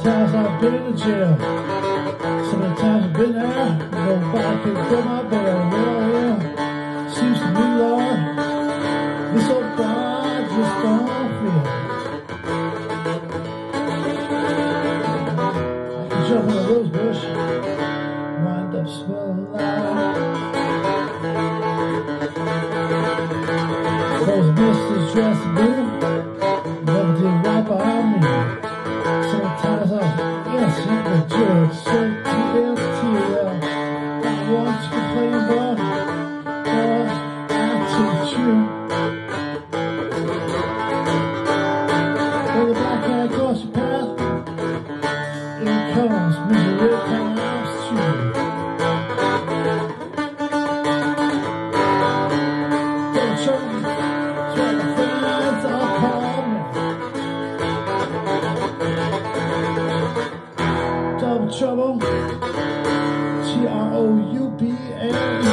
times I've been in jail. So many times I've been there. Nobody can fill my bail. Well, yeah. Seems to me, Lord, this old God just don't feel. I can jump in a rose bush, wind up smelling loud. Those misters dressed blue never did right by me. Sometimes I was innocent but judged so TLTL. I want to complain about God, I teach you. When the black guy across your path, in comes misery times two. Don't show me, try to friends all call me. Double trouble, TROUBLE.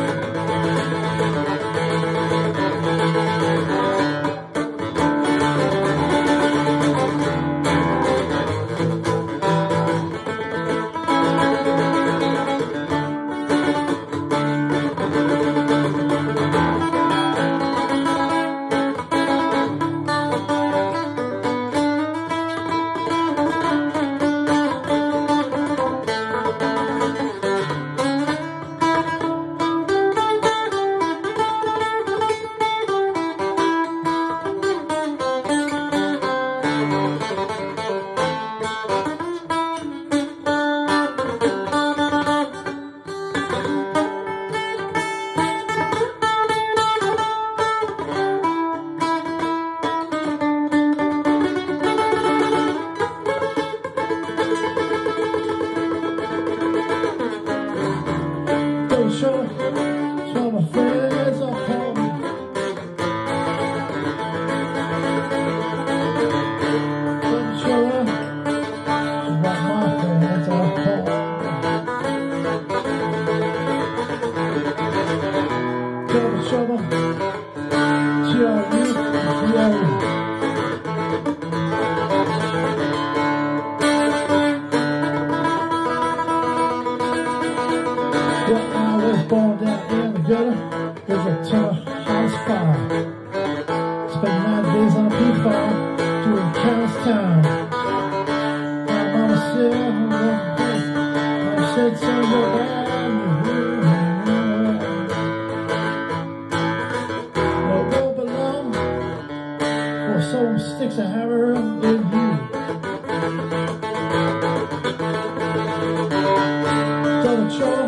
Sure, so my friends all call me. Double trouble, so my friends all call me. Double trouble, TROUBLE. I was born down in the gutter with a ton of house fire. Spent 9 days on a P5 doing countless time. My mama said, I said, son, you're bad. No, it won't belong for someone sticks a hammer in you. Double trouble.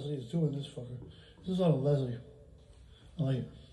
Leslie is doing this fucker. This is a lot of Leslie. I like it.